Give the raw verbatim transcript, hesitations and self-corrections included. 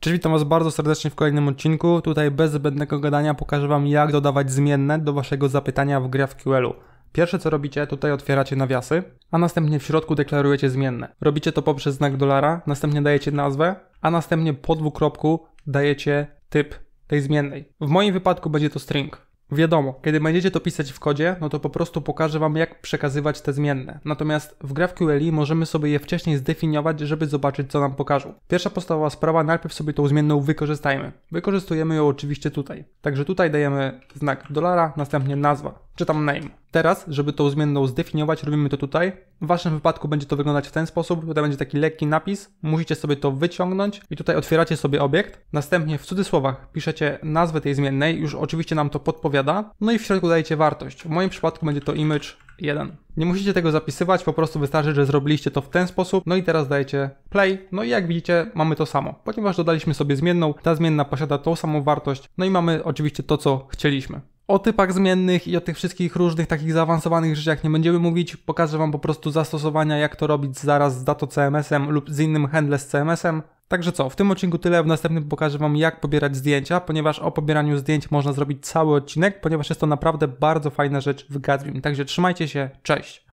Cześć, witam Was bardzo serdecznie w kolejnym odcinku. Tutaj bez zbędnego gadania pokażę Wam, jak dodawać zmienne do Waszego zapytania w GraphQL-u. Pierwsze co robicie, tutaj otwieracie nawiasy, a następnie w środku deklarujecie zmienne. Robicie to poprzez znak dolara, następnie dajecie nazwę, a następnie po dwukropku dajecie typ tej zmiennej. W moim wypadku będzie to string. Wiadomo, kiedy będziecie to pisać w kodzie, no to po prostu pokażę Wam, jak przekazywać te zmienne. Natomiast w GraphQL możemy sobie je wcześniej zdefiniować, żeby zobaczyć, co nam pokażą. Pierwsza podstawowa sprawa, najpierw sobie tą zmienną wykorzystajmy. Wykorzystujemy ją oczywiście tutaj. Także tutaj dajemy znak dolara, następnie nazwa, czy tam name. Teraz, żeby tą zmienną zdefiniować, robimy to tutaj. W Waszym wypadku będzie to wyglądać w ten sposób. Tutaj będzie taki lekki napis. Musicie sobie to wyciągnąć i tutaj otwieracie sobie obiekt. Następnie w cudzysłowach piszecie nazwę tej zmiennej. Już oczywiście nam to podpowiada. No i w środku dajecie wartość. W moim przypadku będzie to image jeden. Nie musicie tego zapisywać, po prostu wystarczy, że zrobiliście to w ten sposób. No i teraz dajecie play. No i jak widzicie, mamy to samo. Ponieważ dodaliśmy sobie zmienną, ta zmienna posiada tą samą wartość. No i mamy oczywiście to, co chcieliśmy. O typach zmiennych i o tych wszystkich różnych takich zaawansowanych rzeczach nie będziemy mówić. Pokażę Wam po prostu zastosowania, jak to robić zaraz z Dato C M S-em lub z innym handle z C M S-em. Także co, w tym odcinku tyle, w następnym pokażę Wam, jak pobierać zdjęcia, ponieważ o pobieraniu zdjęć można zrobić cały odcinek, ponieważ jest to naprawdę bardzo fajna rzecz w Gatsbym. Także trzymajcie się, cześć!